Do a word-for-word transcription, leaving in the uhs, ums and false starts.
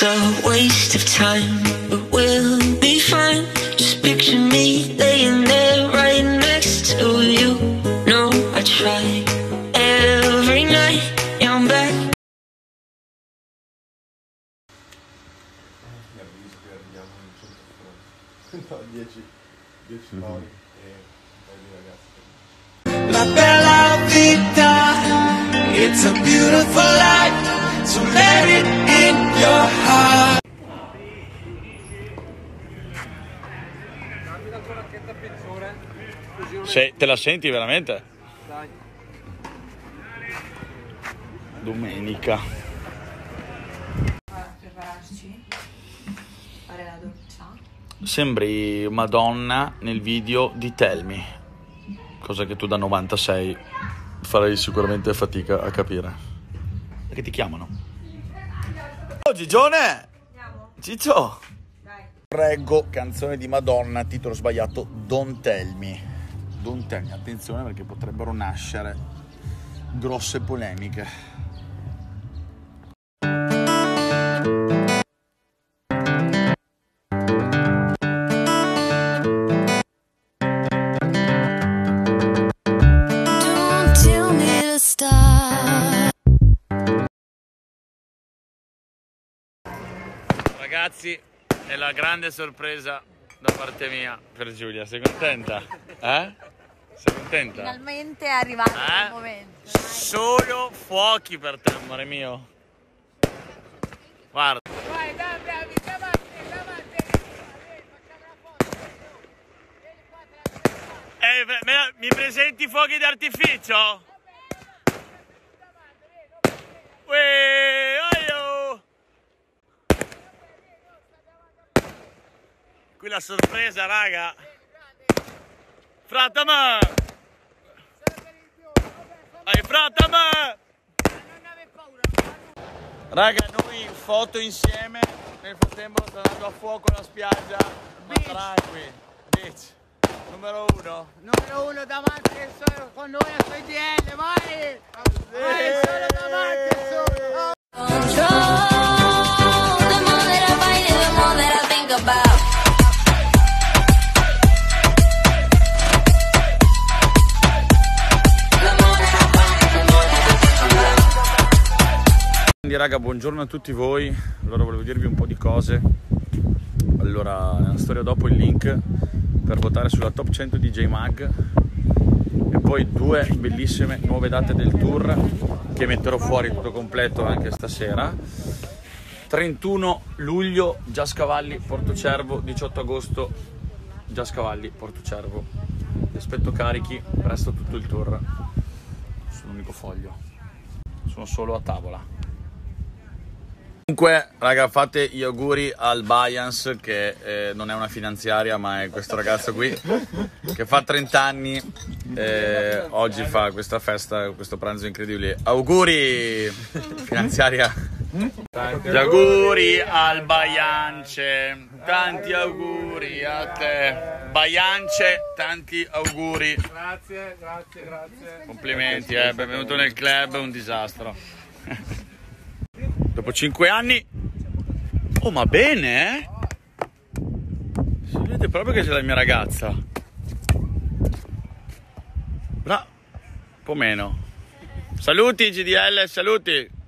It's a waste of time, but we'll be fine. Just picture me laying there right next to you. No, I try every night, yeah, I'm back. dieci nodi e poi di ragazzi. La bella vita, it's a beautiful life, so let it in your heart. Se te la senti veramente? Dai. Domenica. Prepararci, fare la doccia. Sembri Madonna nel video di Tell Me, cosa che tu da novantasei farai sicuramente fatica a capire. Perché ti chiamano? Oh Gigione! Andiamo? Ciccio! Dai. Reggo, canzone di Madonna, titolo sbagliato, Don't Tell Me. Don't Tell Me, attenzione perché potrebbero nascere grosse polemiche. Ragazzi, è la grande sorpresa da parte mia per Giulia. Sei contenta? Eh? Sei contenta? Finalmente è arrivato eh? il momento. Dai. Solo fuochi per te, amore mio. Guarda. Vai, dai, dai, davanti, davanti. Facciamo la foto. Vieni qua, te la Eh, me, me, mi presenti i fuochi d'artificio? Uè, oio! Qui la sorpresa, raga. Fratama! Vai, fratama! Raga, noi foto insieme. Nel frattempo sto andando a fuoco alla spiaggia. Ma tranqui. Beach. Numero uno. Numero uno davanti e solo con noi a S D L, vai! Vai, solo davanti e solo! Quindi raga, buongiorno a tutti voi. Allora volevo dirvi un po' di cose. Allora, nella storia dopo il link per votare sulla top cento D J Mag e poi due bellissime nuove date del tour che metterò fuori tutto completo anche stasera. trentuno luglio Giascavalli Portocervo, diciotto agosto Giascavalli Portocervo. Vi aspetto carichi, presto tutto il tour sull'unico foglio. Sono solo a tavola. Comunque, raga, fate gli auguri al Bayans, che eh, non è una finanziaria, ma è questo ragazzo qui, che fa trenta anni, eh, oggi fa questa festa, questo pranzo incredibile. Auguri, finanziaria! Gli auguri al Bayance, tanti auguri a te. Bayance, tanti auguri. Grazie, grazie, grazie. Complimenti, eh, benvenuto nel club, è un disastro. Dopo cinque anni. Oh, ma bene, eh? Si vede proprio che c'è la mia ragazza. Bra, un po' meno. Saluti G D L, saluti.